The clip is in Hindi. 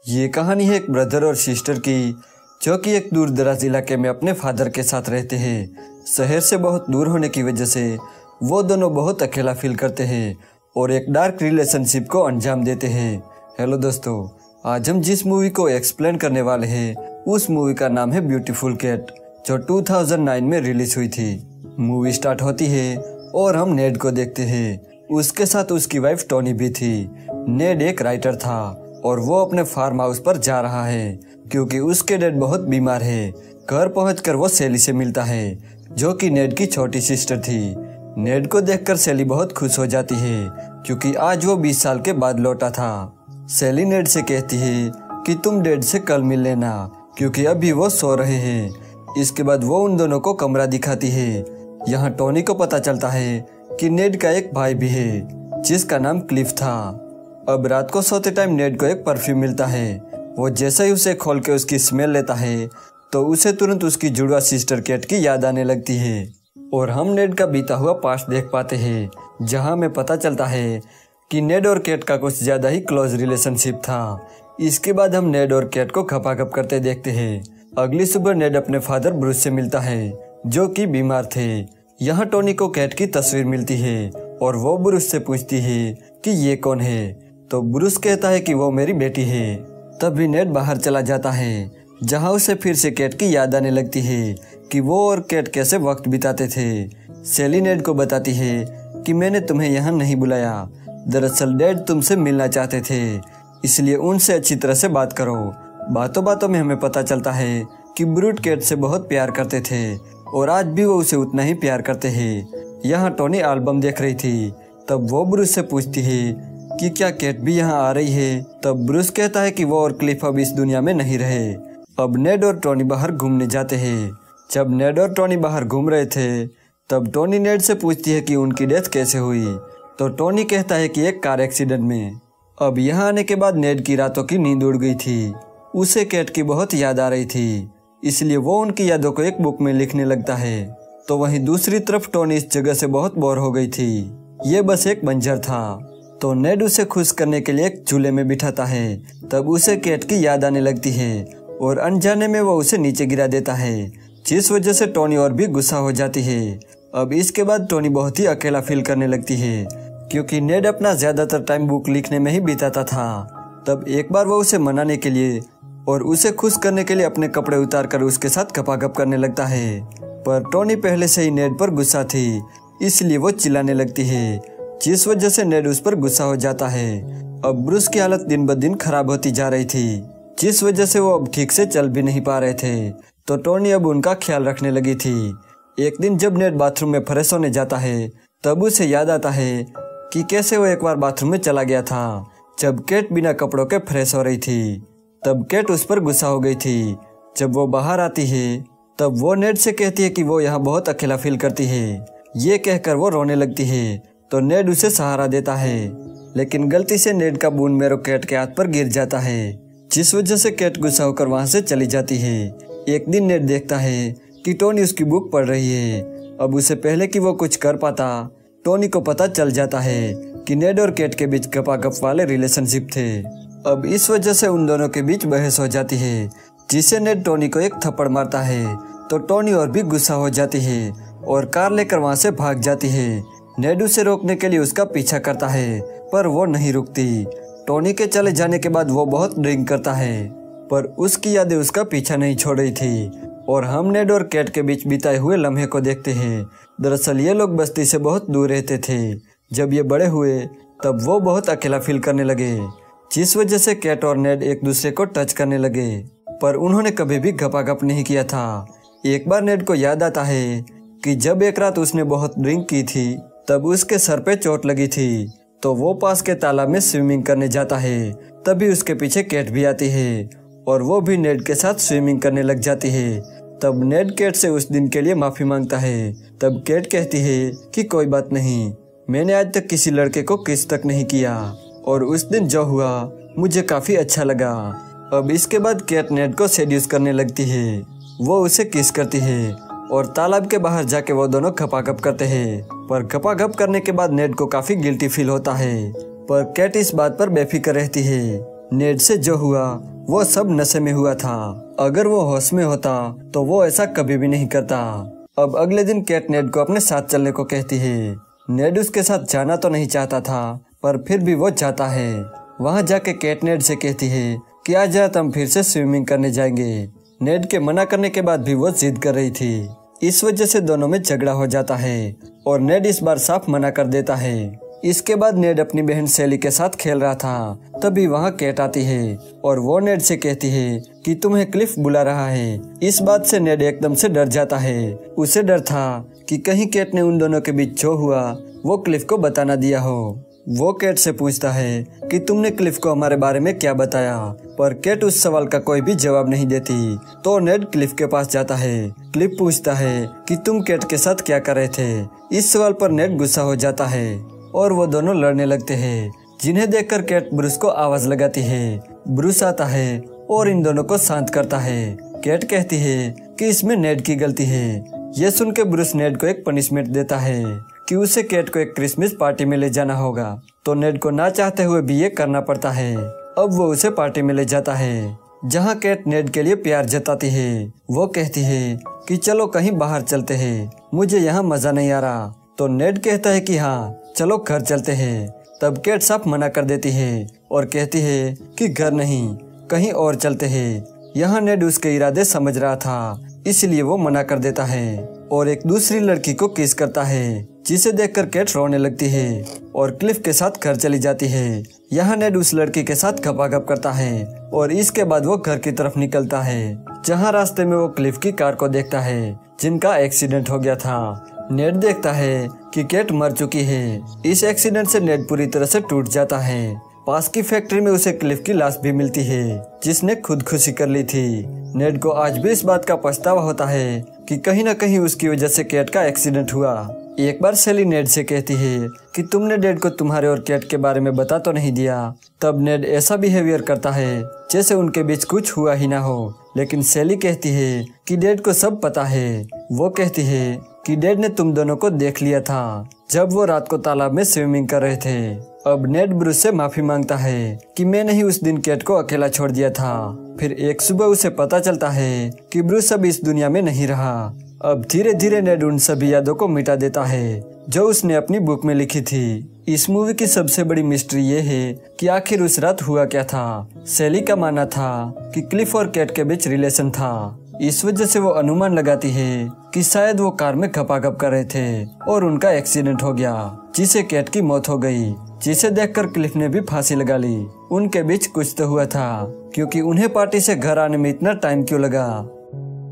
ये कहानी है एक ब्रदर और सिस्टर की जो कि एक दूर दराज इलाके में अपने फादर के साथ रहते हैं। शहर से बहुत दूर होने की वजह से वो दोनों बहुत अकेला फील करते हैं और एक डार्क रिलेशनशिप को अंजाम देते हैं। हेलो दोस्तों, आज हम जिस मूवी को एक्सप्लेन करने वाले हैं उस मूवी का नाम है ब्यूटीफुल कैट, जो 2009 में रिलीज हुई थी। मूवी स्टार्ट होती है और हम नेड को देखते हैं। उसके साथ उसकी वाइफ टोनी भी थी। नेड एक राइटर था और वो अपने फार्म हाउस पर जा रहा है क्योंकि उसके डैड बहुत बीमार है। घर पहुंचकर वो सेली से मिलता है जो कि नेड की छोटी सिस्टर थी। नेड को देखकर सेली बहुत खुश हो जाती है क्योंकि आज वो 20 साल के बाद लौटा था। सेली नेड से कहती है कि तुम डैड से कल मिल लेना क्योंकि अभी वो सो रहे हैं। इसके बाद वो उन दोनों को कमरा दिखाती है। यहाँ टोनी को पता चलता है कि नेड का एक भाई भी है जिसका नाम क्लिफ था। अब रात को सोते टाइम नेड को एक परफ्यूम मिलता है। वो जैसे ही उसे खोल के उसकी स्मेल लेता है तो उसे तुरंत उसकी जुड़वा सिस्टर कैट की याद आने लगती है और हम नेड का बीता हुआ पास्ट देख पाते हैं, जहां हमें पता चलता है कि नेड और कैट का कुछ ज़्यादा ही क्लोज रिलेशनशिप था। इसके बाद हम नेड और कैट को खपाखप करते देखते हैं। अगली सुबह नेड अपने फादर ब्रूस से मिलता है जो कि बीमार थे। यहाँ टोनी को कैट की तस्वीर मिलती है और वो ब्रूस से पूछती है कि ये कौन है, तो ब्रूस कहता है कि वो मेरी बेटी है। तभी नेड बाहर चला जाता है जहाँ उसे फिर से कैट की याद आने लगती है कि वो और कैट कैसे वक्त बिताते थे। सेली नेड को बताती है कि मैंने तुम्हें यहाँ नहीं बुलाया, दरअसल डैड तुमसे मिलना चाहते थे, इसलिए उनसे अच्छी तरह से बात करो। बातों बातों में हमें पता चलता है कि ब्रूट कैट से बहुत प्यार करते थे और आज भी वो उसे उतना ही प्यार करते हैं। यहाँ टोनी एल्बम देख रही थी, तब वो ब्रूस से पूछती है कि क्या कैट भी यहाँ आ रही है। तब ब्रूस कहता है कि वो और क्लिफ अब इस दुनिया में नहीं रहे। अब नेड और टोनी बाहर घूमने जाते हैं। जब नेड और टोनी बाहर घूम रहे थे तब टोनी नेड से पूछती है कि उनकी डेथ कैसे हुई, तो टोनी कहता है कि एक कार एक्सीडेंट में। अब यहाँ आने के बाद नेड की रातों की नींद उड़ गई थी। उसे कैट की बहुत याद आ रही थी, इसलिए वो उनकी यादों को एक बुक में लिखने लगता है। तो वहीं दूसरी तरफ टोनी इस जगह से बहुत बोर हो गई थी। ये बस एक बंजर था, तो नेड उसे खुश करने के लिए एक झूले में बिठाता है। तब उसे कैट की याद आने लगती है और अनजाने में वो उसे नीचे गिरा देता है, जिस वजह से टोनी और भी गुस्सा हो जाती है। अब इसके बाद टोनी बहुत ही अकेला फील करने लगती है क्योंकि नेड अपना ज्यादातर टाइम बुक लिखने में ही बिताता था। तब एक बार वो उसे मनाने के लिए और उसे खुश करने के लिए अपने कपड़े उतार कर उसके साथ खपाखप करने लगता है, पर टोनी पहले से ही नेड पर गुस्सा थी, इसलिए वो चिल्लाने लगती है, जिस वजह से नेड उस पर गुस्सा हो जाता है। अब ब्रूस की हालत दिन ब दिन खराब होती जा रही थी, जिस वजह से वो अब ठीक से चल भी नहीं पा रहे थे, तो टोनी अब उनका ख्याल रखने लगी थी। एक दिन जब नेड बाथरूम में फ्रेश होने जाता है तब उसे याद आता है कि कैसे वो एक बार बाथरूम में चला गया था जब कैट बिना कपड़ों के फ्रेश हो रही थी। तब कैट उस पर गुस्सा हो गई थी। जब वो बाहर आती है तब वो नेड से कहती है कि वो यहाँ बहुत अकेला फील करती है। ये कहकर वो रोने लगती है, तो नेड उसे सहारा देता है, लेकिन गलती से नेड का बूंद मेरो कैट के हाथ पर गिर जाता है, जिस वजह से कैट गुस्सा होकर वहां से चली जाती है। एक दिन नेड देखता है कि टोनी उसकी बुक पढ़ रही है। अब उसे पहले कि वो कुछ कर पाता, टोनी को पता चल जाता है कि नेड और कैट के बीच गपागप वाले रिलेशनशिप थे। अब इस वजह से उन दोनों के बीच बहस हो जाती है, जिससे नेड टोनी को एक थप्पड़ मारता है, तो टोनी और भी गुस्सा हो जाती है और कार लेकर वहां से भाग जाती है। नेड उसे रोकने के लिए उसका पीछा करता है, पर वो नहीं रुकती। टोनी के चले जाने के बाद वो बहुत ड्रिंक करता है, पर उसकी यादें उसका पीछा नहीं छोड़ रही थी और हम नेड और कैट के बीच बिताए हुए लम्हे को देखते हैं। दरअसल ये लोग बस्ती से बहुत दूर रहते थे। जब ये बड़े हुए तब वो बहुत अकेला फील करने लगे, जिस वजह से कैट और नेड एक दूसरे को टच करने लगे, पर उन्होंने कभी भी गपागप नहीं किया था। एक बार नेड को याद आता है कि जब एक रात उसने बहुत ड्रिंक की थी तब उसके सर पे चोट लगी थी, तो वो पास के तालाब में स्विमिंग करने जाता है। तभी उसके पीछे कैट भी आती है और वो भी नेड के साथ स्विमिंग करने लग जाती है। तब नेड कैट से उस दिन के लिए माफी मांगता है। तब कैट कहती है कि कोई बात नहीं, मैंने आज तक किसी लड़के को किस तक नहीं किया और उस दिन जो हुआ मुझे काफी अच्छा लगा। अब इसके बाद कैट नेड को सेड्यूस करने लगती है। वो उसे किस करती है और तालाब के बाहर जाके वो दोनों खपाखप करते हैं, पर खपाखप करने के बाद नेड को काफी गिल्टी फील होता है, पर कैट इस बात पर बेफिक्र रहती है। नेड से जो हुआ वो सब नशे में हुआ था। अगर वो होश में होता तो वो ऐसा कभी भी नहीं करता। अब अगले दिन केट नेड को अपने साथ चलने को कहती है। नेड उसके साथ जाना तो नहीं चाहता था, पर फिर भी वो जाता है। वहाँ जाके केट नेड से कहती है कि आज रात हम फिर से स्विमिंग करने जाएंगे। नेड के मना करने के बाद भी वो जिद कर रही थी। इस वजह से दोनों में झगड़ा हो जाता है और नेड इस बार साफ मना कर देता है। इसके बाद नेड अपनी बहन सेली के साथ खेल रहा था, तभी वहाँ केट आती है और वो नेड से कहती है कि तुम्हें क्लिफ बुला रहा है। इस बात से नेड एकदम से डर जाता है। उसे डर था कि कहीं केट ने उन दोनों के बीच जो हुआ वो क्लिफ को बता ना दिया हो। वो केट से पूछता है कि तुमने क्लिफ को हमारे बारे में क्या बताया, पर केट उस सवाल का कोई भी जवाब नहीं देती। तो नेड क्लिफ के पास जाता है। क्लिफ पूछता है कि तुम केट के साथ क्या कर रहे थे। इस सवाल पर नेड गुस्सा हो जाता है और वो दोनों लड़ने लगते हैं, जिन्हें देखकर केट ब्रूस को आवाज लगाती है। ब्रूस आता है और इन दोनों को शांत करता है। केट कहती है कि इसमें नेड की गलती है। ये सुन के ब्रूस नेड को एक पनिशमेंट देता है कि उसे केट को एक क्रिसमस पार्टी में ले जाना होगा। तो नेड को ना चाहते हुए भी ये करना पड़ता है। अब वो उसे पार्टी में ले जाता है, जहाँ केट नेड के लिए प्यार जताती है। वो कहती है कि चलो कहीं बाहर चलते हैं, मुझे यहाँ मजा नहीं आ रहा। तो नेड कहता है कि हाँ चलो घर चलते हैं। तब केट साफ मना कर देती है और कहती है कि घर नहीं, कहीं और चलते हैं। यहाँ नेड उसके इरादे समझ रहा था, इसलिए वो मना कर देता है और एक दूसरी लड़की को किस करता है, जिसे देखकर केट रोने लगती है और क्लिफ के साथ घर चली जाती है। यहाँ नेड उस लड़की के साथ गपागप करता है और इसके बाद वो घर की तरफ निकलता है, जहाँ रास्ते में वो क्लिफ की कार को देखता है, जिनका एक्सीडेंट हो गया था। नेड देखता है कि केट मर चुकी है। इस एक्सीडेंट से नेड पूरी तरह से टूट जाता है। पास की फैक्ट्री में उसे क्लिफ की लाश भी मिलती है, जिसने खुदकुशी कर ली थी। नेड को आज भी इस बात का पछतावा होता है कि कहीं न कहीं उसकी वजह से केट का एक्सीडेंट हुआ। एक बार सेली नेड से कहती है कि तुमने डेड को तुम्हारे और केट के बारे में बता तो नहीं दिया। तब नेड ऐसा बिहेवियर करता है जैसे उनके बीच कुछ हुआ ही ना हो, लेकिन सेली कहती है कि डेड को सब पता है। वो कहती है कि डेड ने तुम दोनों को देख लिया था जब वो रात को तालाब में स्विमिंग कर रहे थे। अब नेड ब्रूस से माफी मांगता है कि मैं नहीं उस दिन केट को अकेला छोड़ दिया था। फिर एक सुबह उसे पता चलता है कि ब्रूस अब इस दुनिया में नहीं रहा। अब धीरे धीरे नेड उन सभी यादों को मिटा देता है जो उसने अपनी बुक में लिखी थी। इस मूवी की सबसे बड़ी मिस्ट्री ये है कि आखिर उस रात हुआ क्या था। सेली का मानना था कि क्लिफ और केट के बीच रिलेशन था। इस वजह से वो अनुमान लगाती है कि शायद वो कार में गपागप कर रहे थे और उनका एक्सीडेंट हो गया, जिससे केट की मौत हो गई, जिसे देखकर क्लिफ ने भी फांसी लगा ली। उनके बीच कुछ तो हुआ था, क्योंकि उन्हें पार्टी से घर आने में इतना टाइम क्यों लगा।